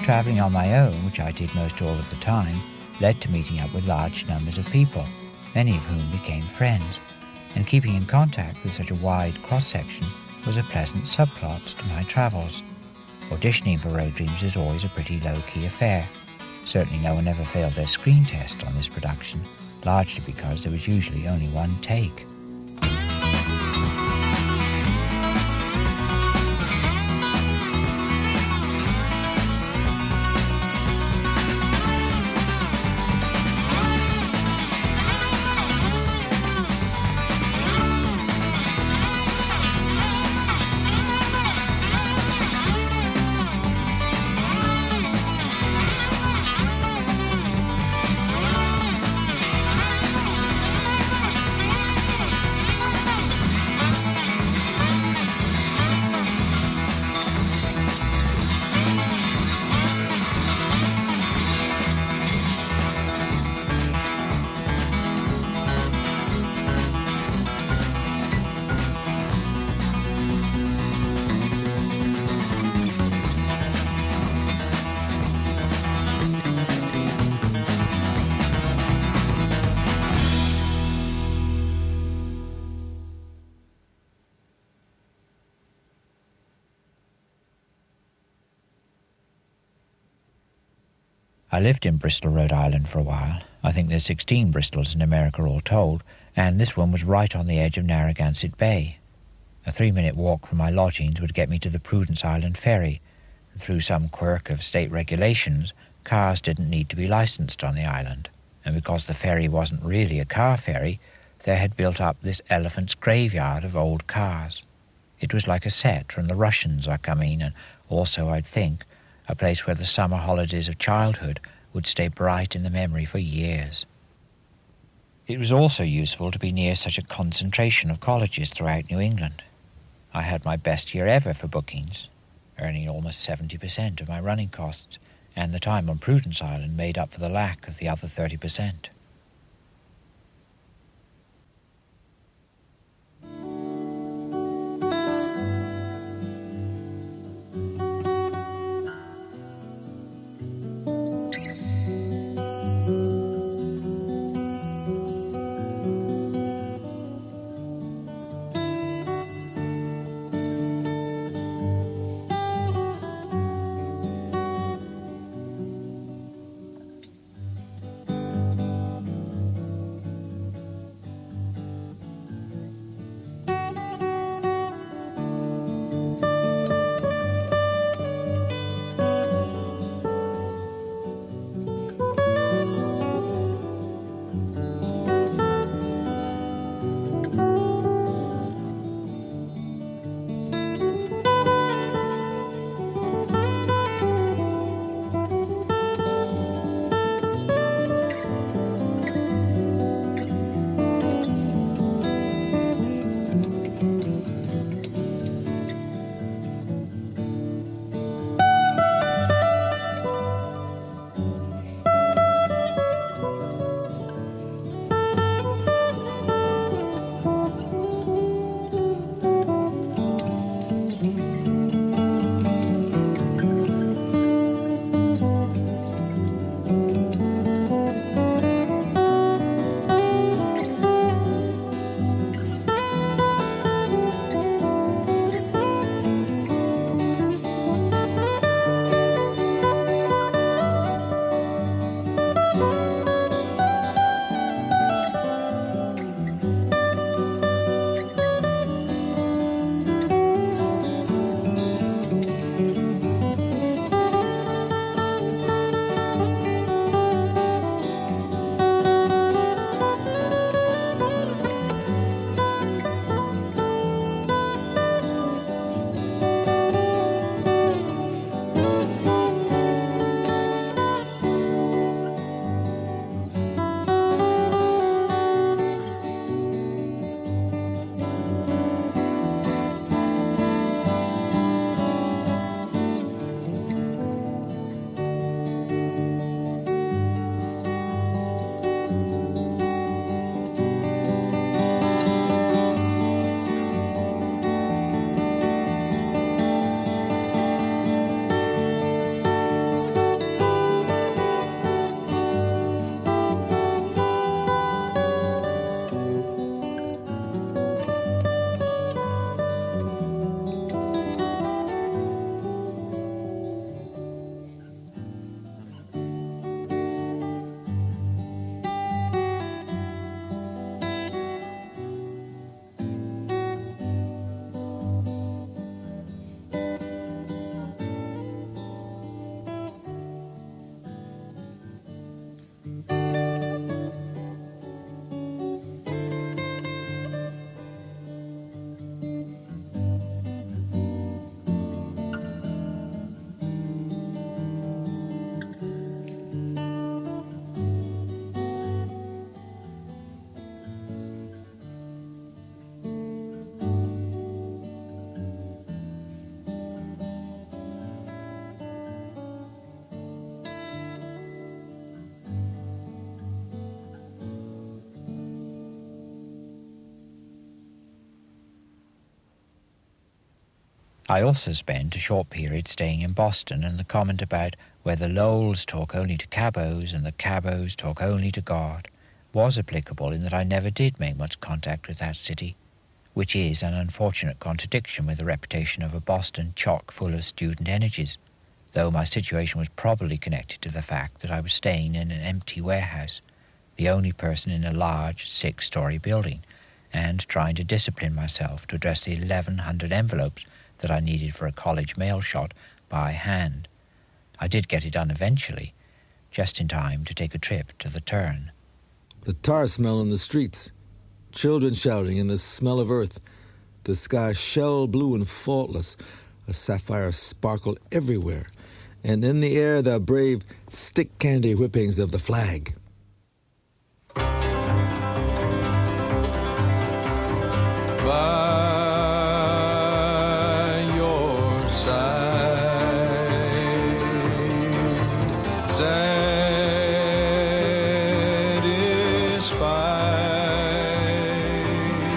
Travelling on my own, which I did most all of the time, led to meeting up with large numbers of people, many of whom became friends, and keeping in contact with such a wide cross-section was a pleasant subplot to my travels. Auditioning for Road Dreams is always a pretty low-key affair. Certainly no one ever failed their screen test on this production, largely because there was usually only one take. I lived in Bristol, Rhode Island for a while. I think there's 16 Bristols in America all told, and this one was right on the edge of Narragansett Bay. A 3-minute walk from my lodgings would get me to the Prudence Island ferry, and through some quirk of state regulations, cars didn't need to be licensed on the island, and because the ferry wasn't really a car ferry, there had built up this elephant's graveyard of old cars. It was like a set from The Russians Are Coming, and also, I'd think, a place where the summer holidays of childhood would stay bright in the memory for years. It was also useful to be near such a concentration of colleges throughout New England. I had my best year ever for bookings, earning almost 70% of my running costs, and the time on Prudence Island made up for the lack of the other 30%. I also spent a short period staying in Boston, and the comment about where the Lowells talk only to cabos and the cabos talk only to God was applicable in that I never did make much contact with that city, which is an unfortunate contradiction with the reputation of a Boston chock full of student energies, though my situation was probably connected to the fact that I was staying in an empty warehouse, the only person in a large 6-story building, and trying to discipline myself to address the 1,100 envelopes that I needed for a college mail shot by hand. I did get it done eventually, just in time to take a trip to the Turn. The tar smell in the streets, children shouting, and the smell of earth, the sky shell blue and faultless, a sapphire sparkle everywhere, and in the air the brave stick candy whippings of the flag. By your side, satisfied,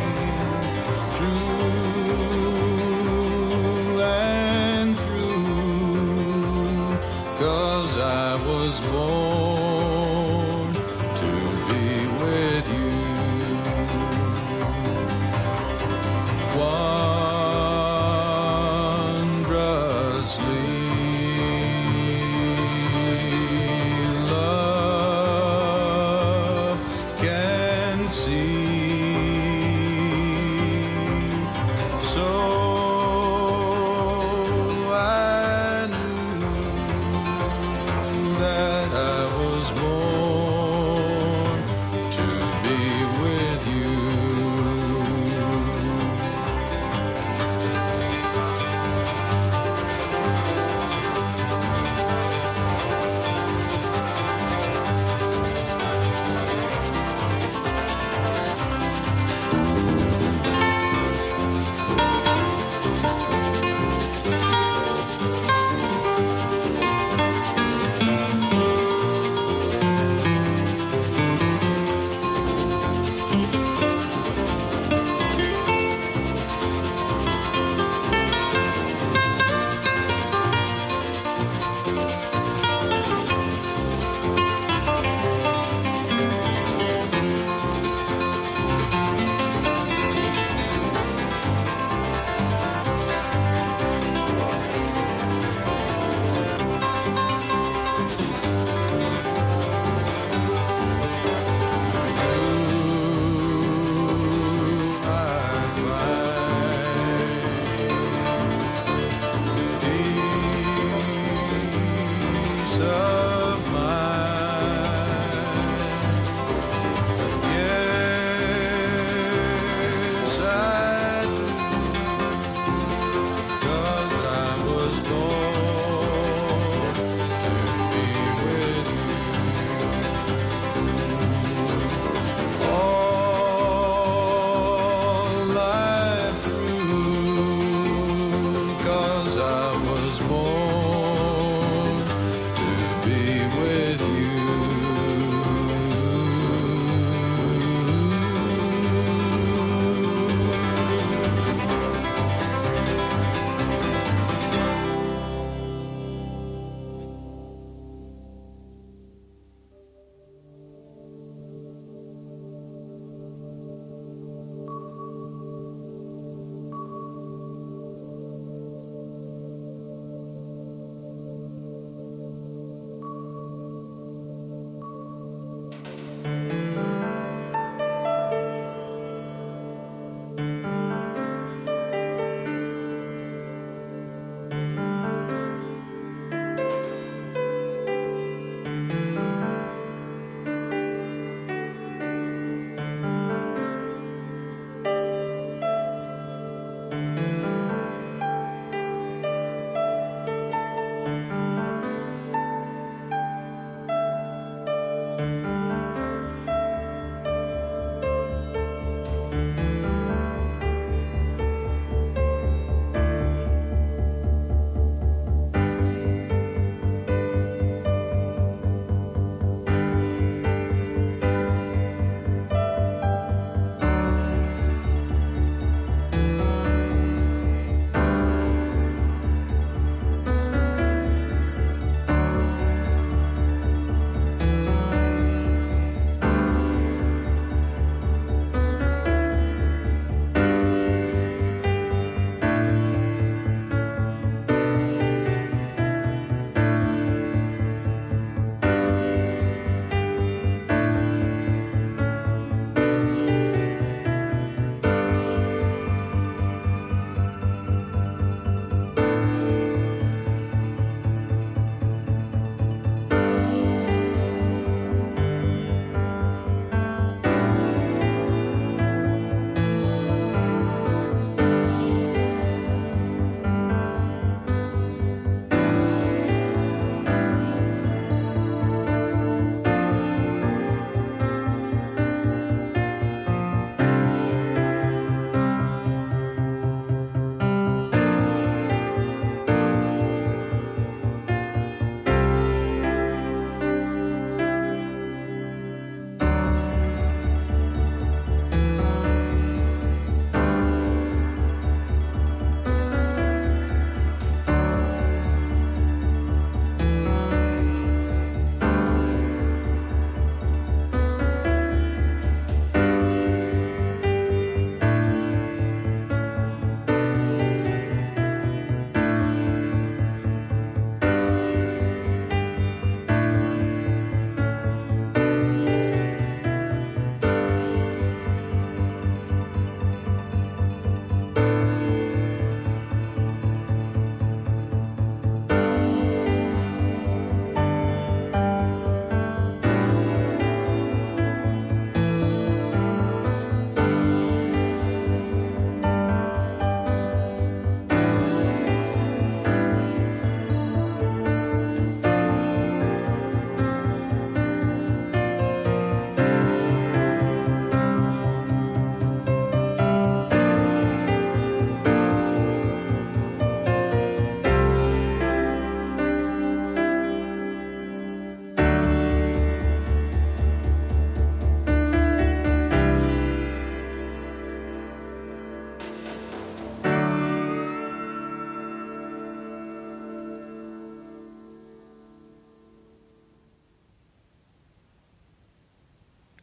through and through, 'cause I was born to be with you. Wondrously, love can see. So I knew that I was born to be with you. Be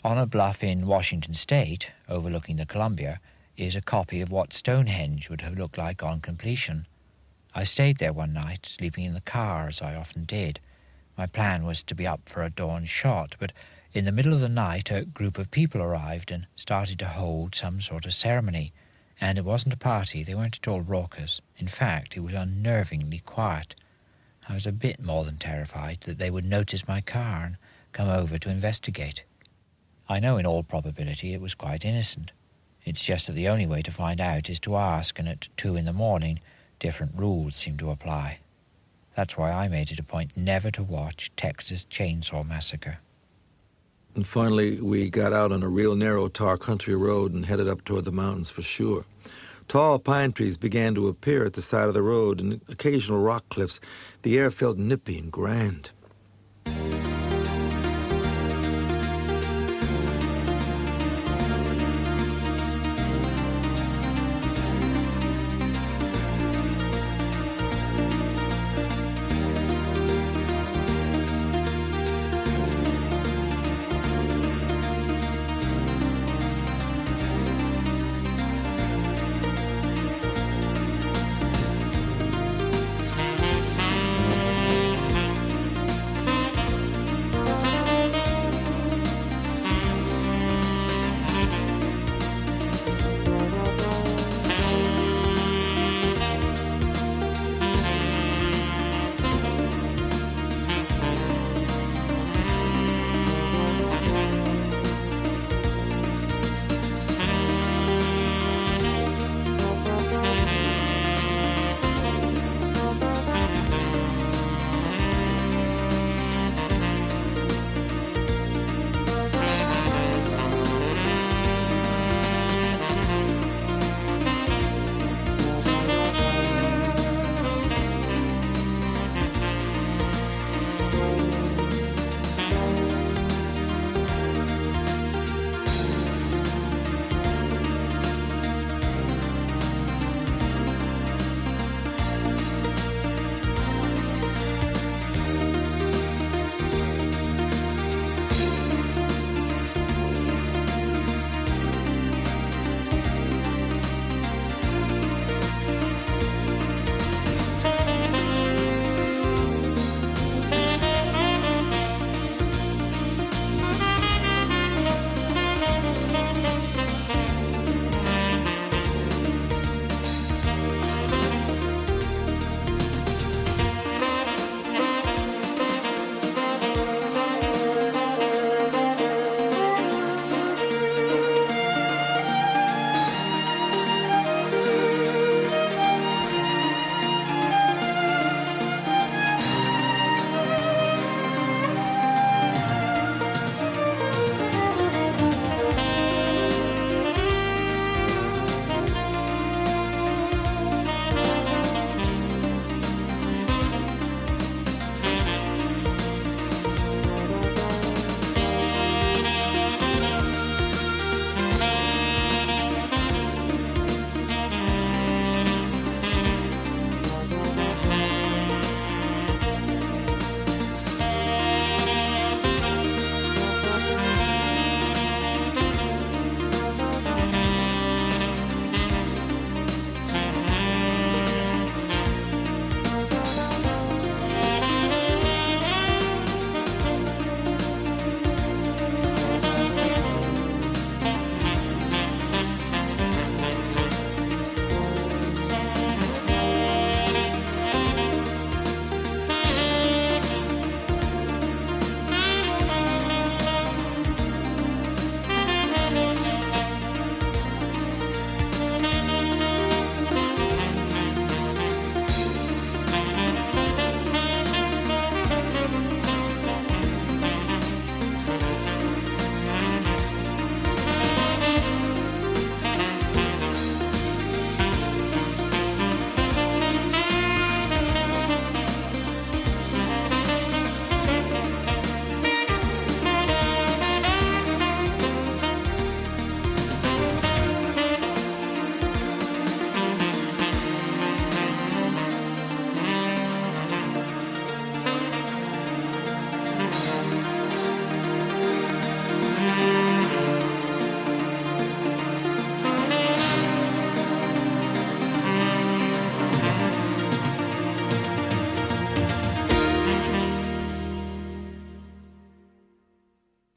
On a bluff in Washington State, overlooking the Columbia, is a copy of what Stonehenge would have looked like on completion. I stayed there one night, sleeping in the car, as I often did. My plan was to be up for a dawn shot, but in the middle of the night a group of people arrived and started to hold some sort of ceremony. And it wasn't a party, they weren't at all raucous. In fact, it was unnervingly quiet. I was a bit more than terrified that they would notice my car and come over to investigate. I know in all probability it was quite innocent. It's just that the only way to find out is to ask, and at 2 a.m, different rules seem to apply. That's why I made it a point never to watch Texas Chainsaw Massacre. And finally, we got out on a real narrow tar country road and headed up toward the mountains for sure. Tall pine trees began to appear at the side of the road and occasional rock cliffs. The air felt nippy and grand.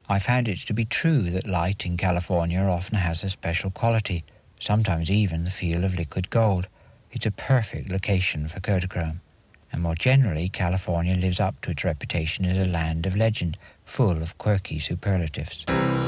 I found it to be true that light in California often has a special quality, sometimes even the feel of liquid gold. It's a perfect location for Kodachrome. And more generally, California lives up to its reputation as a land of legend, full of quirky superlatives.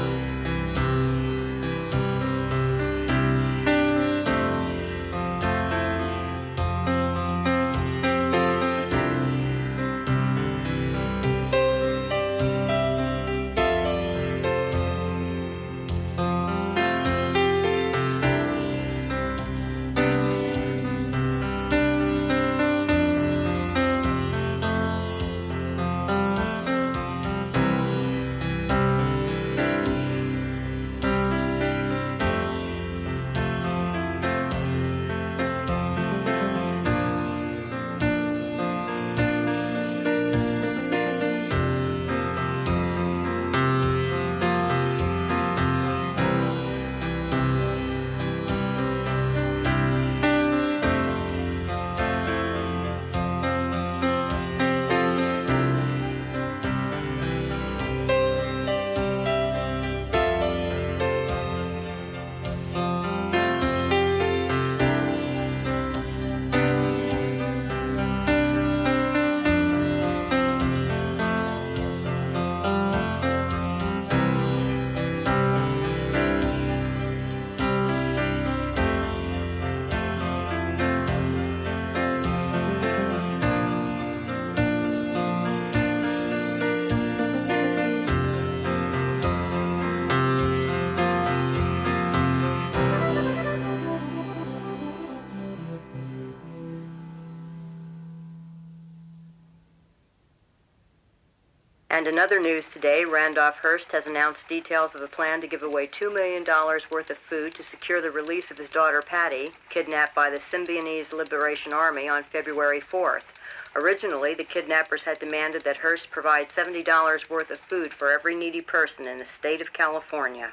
And in other news today, Randolph Hearst has announced details of a plan to give away $2 million worth of food to secure the release of his daughter Patty, kidnapped by the Symbionese Liberation Army on February 4th. Originally, the kidnappers had demanded that Hearst provide $70 worth of food for every needy person in the state of California.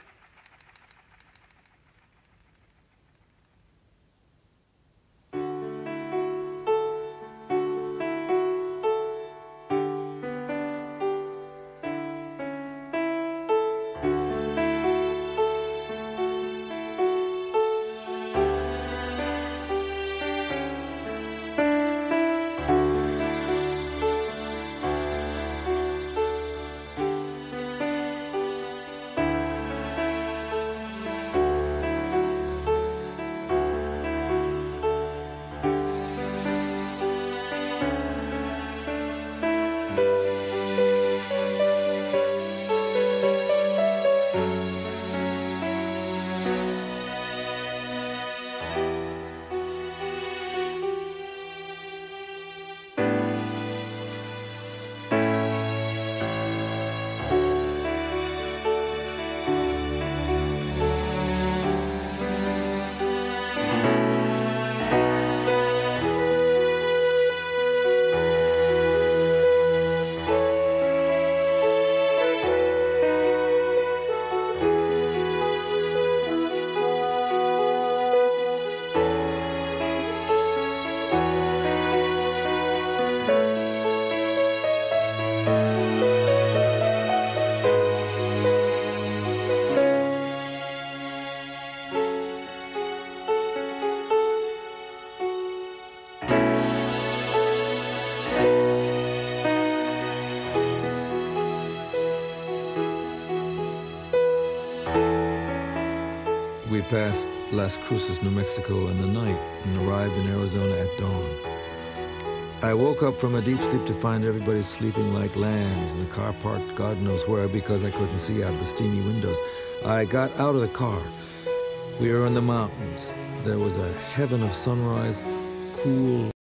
We passed Las Cruces, New Mexico in the night and arrived in Arizona at dawn. I woke up from a deep sleep to find everybody sleeping like lambs and the car parked God knows where because I couldn't see out of the steamy windows. I got out of the car. We were in the mountains. There was a heaven of sunrise, cool,